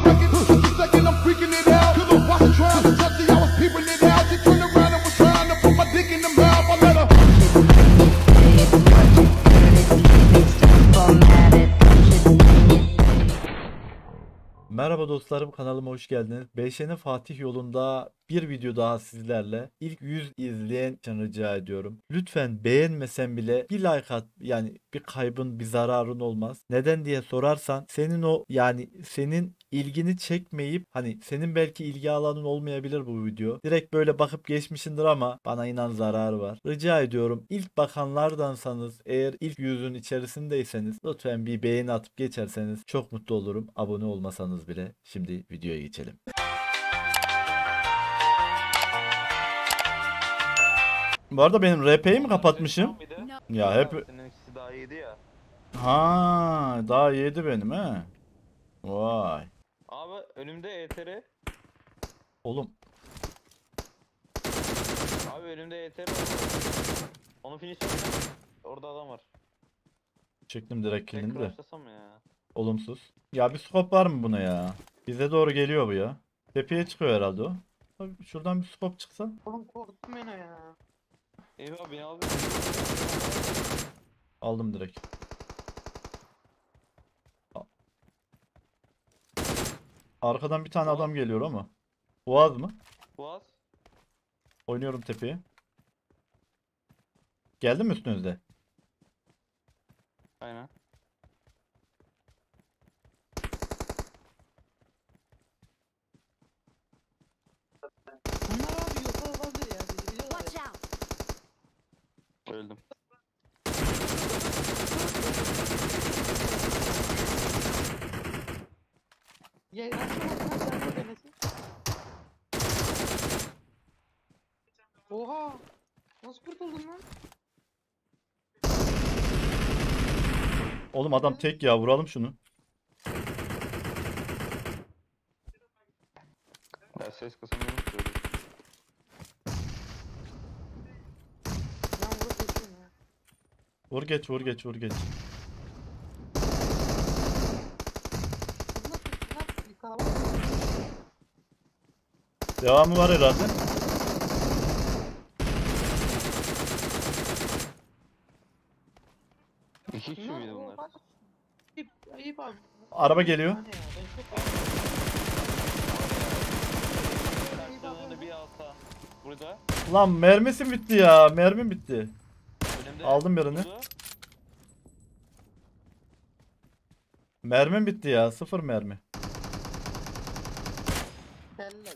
second. Just a second, I'm freaking it out. While she trying to touch it, I was peeping it out. She turned around and was trying to put my dick in the mouth. I let her. Merhaba dostlarım, kanalıma hoş geldiniz. BŞN Fatih yolunda bir video daha sizlerle. İlk 100 izleyen için rica ediyorum. Lütfen beğenmesen bile bir like at. Yani bir kaybın, bir zararın olmaz. Neden diye sorarsan senin ilgini çekmeyip senin belki ilgi alanın olmayabilir bu video. Direkt böyle bakıp geçmişsindir ama bana inan zararı var. Rica ediyorum, ilk bakanlardansanız, eğer ilk yüzün içerisindeyseniz lütfen bir beğeni atıp geçerseniz çok mutlu olurum. Abone olmasanız bile. Şimdi videoya geçelim. Bu arada benim RP'yi mi kapatmışım? Ya hep... Seninkisi daha iyiydi ya. Ha, daha yedi benim he. Vay. Abi önümde ETR. Oğlum. Abi önümde ETR var. Onu finish yapacağım. Orada adam var. Çektim direkt Tek killini de. crashlasam mı ya? Olumsuz. Ya bir scope var mı buna ya? Bize doğru geliyor bu ya. Tepeye çıkıyor herhalde o. Abi şuradan bir scope çıksa. Oğlum korktum beni ya. Eyvah beni aldı. Aldım direkt. Arkadan bir tane adam geliyor ama. Boğaz mı? Boğaz. Oynuyorum tepeye. Geldi mi üstünüzde? Aynen. Bunlar abi yok olabilir ya. Bizi biliyorlar Watch ya. out! Öldüm. Ya açamazsan sen de denesin. Oha! Nasıl kurtuldun lan? Oğlum adam tek ya, vuralım şunu. Ya ses kısamıyorum ki öyle. Ben burada geçiyorum ya. Vur geç, vur geç, vur geç. Nasıl bir kalabalık? Devamı var herhalde. İki kişi miydi bunlar? Ayıp abi. Araba geliyor. Hani ya, ben çok Karşılığında bir alta. Burada. Lan mermisi bitti ya. Mermim bitti. Önümde. Aldım birini. Burada. Mermim bitti ya. Sıfır mermi. belli.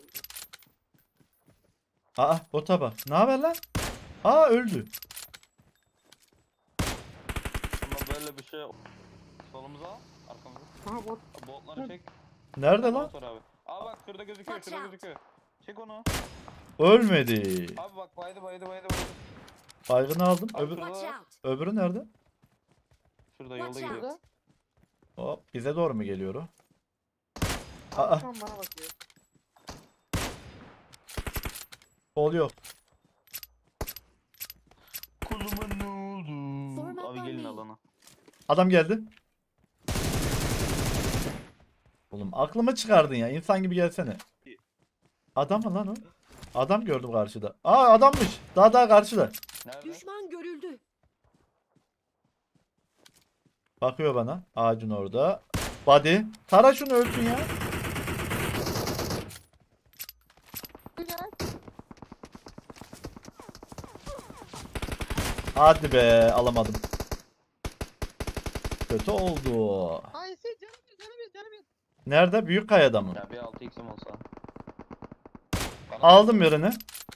Aa, bota bak. Ne haber lan? Aa, öldü. Ama böyle bir şey. Solumuza al. Arkamıza. Aha bot. Botları çek. Nerede lan? Bot var abi. Abi bak şurada gözüküyor. Watch Şurada out. gözüküyor. Çek onu. Ölmedi. Abi bak baydı. Baygını aldım. Abi Öbür, Watch şurada. out! öbürü nerede? Şurada yolda Watch out. gidiyor. Burada. Hop, bize doğru mu geliyor o? Aa, Şu an bana bakıyor. kol yok. Kuluma ne oldu? Form up Abi on gelin me. alana. Adam geldi. Oğlum aklımı çıkardın ya. İnsan gibi gelsene. Adam mı lan o? Adam gördüm karşıda. Aa, adammış. Daha karşıda. Nerede? Düşman görüldü. Bakıyor bana. Ağacın orada. Body. Tara şunu, ölsün ya. Hadi be, alamadım. Kötü oldu. Ay sen canım bir. Nerede? Büyük kayada mı? Ya bir 6x'im olsa. Aldım birini.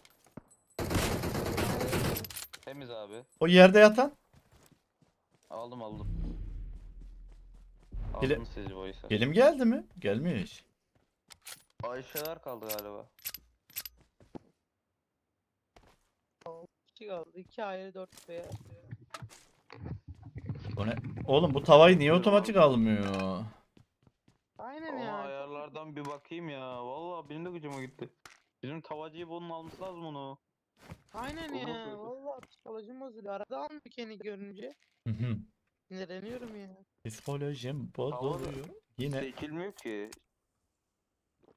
Temiz abi. O yerde yatan. Aldım. Bile- Aldım sizi bu işe. Gelim geldi mi? Gelmiş. Ayşeler kaldı galiba. 2 kaldı. 2 ayrı 4 beyaz. O ne? Oğlum bu tavayı niye otomatik almıyor? Aynen Ama ya. ayarlardan bir bakayım ya. Vallahi benim de gücüme gitti. Bizim tavacıyı bunun alması lazım onu. Aynen Olur ya. böyle. Vallahi psikolojim bozuluyor. Arada almıyor kendi görünce. Hı hı. Sinirleniyorum ya. Psikolojim bozuluyor. Yine Seçilmiyor ki.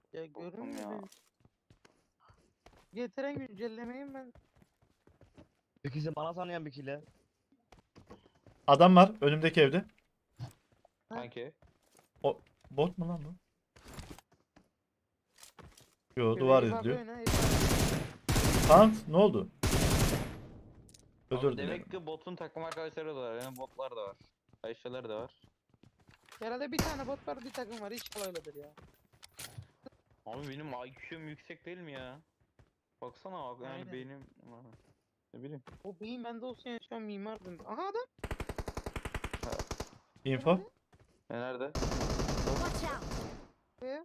Ya Korktum görünmüyor ya. benim. Getiren güncellemeyi ben. İkisi bana tanıyan bir kile. Adam var önümdeki evde. Kanki. O bot mu lan bu? Yo Şöyle duvar iyi bak izliyor. oyuna, iyi Kaan ne oldu? Abi Özür dilerim. demek ki botun takım arkadaşları da var. Yani botlar da var. Ayşeler de var. bak. Herhalde bir tane bot var, bir takım var. İnşallah öyledir ya. Abi benim IQ'm yüksek değil mi ya? Baksana bak yani Aynen. beynim... Ne bileyim. O beyin bende olsa yani şu an mimardım. Aha adam. Info. Nerede? Watch out! Ee,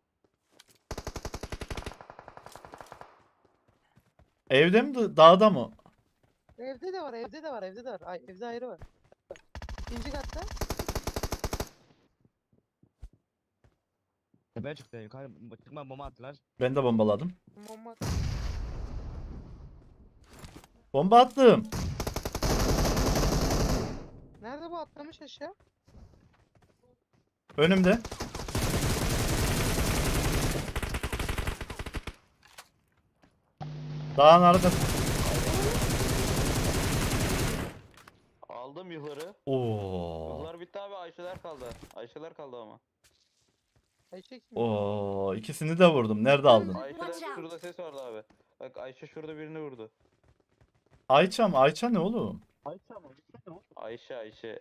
Evde mi dağda mı? Evde de var, evde de var, evde de var. Ay, evde ayrı var. İkinci katta. Tepeye çıktı. Yukarı çıkma bomba attılar. Ben de bombaladım. Bomba. Bomba attım. Nerede bu atlamış aşağı? Önümde. Dağın arkası. Aldım yuhları. Oo. Yuhlar bitti abi Ayşeler kaldı. Ayşeler kaldı ama. Ayşe kim? Oo, ikisini de vurdum. Nerede aldın? Ayşeler Watch out. şurada ses vardı abi. Bak Ayşe şurada birini vurdu. Ayça mı? Ayça ne oğlum? Ayşe.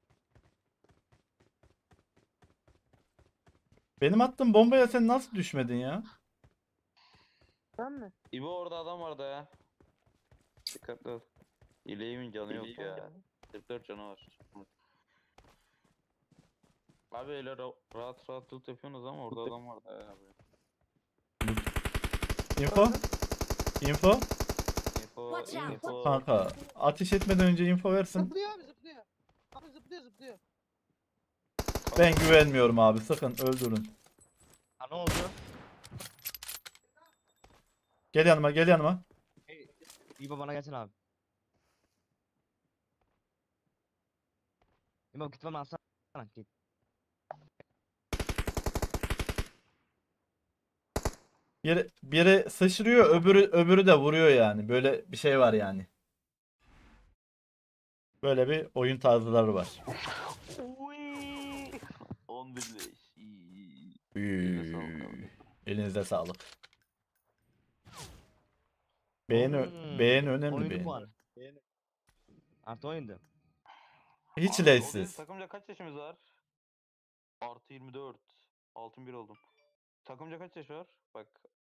Benim attığım bombaya sen nasıl düşmedin ya? Ben mi? İbo orada adam vardı ya. Dikkatli ol. İleğimin canı yok ya. 44 canı var. Abi öyle rahat rahat loot yapıyorsunuz ama orada adam vardı ya abi. Info? Info? Info, Watch out. info. Kanka ateş etmeden önce info versin. Zıplıyor abi, zıplıyor. Abi zıplıyor. Ben güvenmiyorum abi. Sakın öldürün. Ha ne oldu? Gel yanıma, gel yanıma. İbo bana gelsin abi. İbo git bana alsana. Git. Biri sıçrıyor, öbürü de vuruyor yani. Böyle bir şey var yani. Böyle bir oyun tarzları var. 11 leş. İyi. Üy, elinize sağlık. Hmm, Beğeni önemli oyundu beğeni. bu arada. Artı oyundu. Hiç Abi, o bizim leşsiz. takımca kaç yaşımız var? Artı 24. Altın 1 oldum. Takımca kaç yaş var? Bak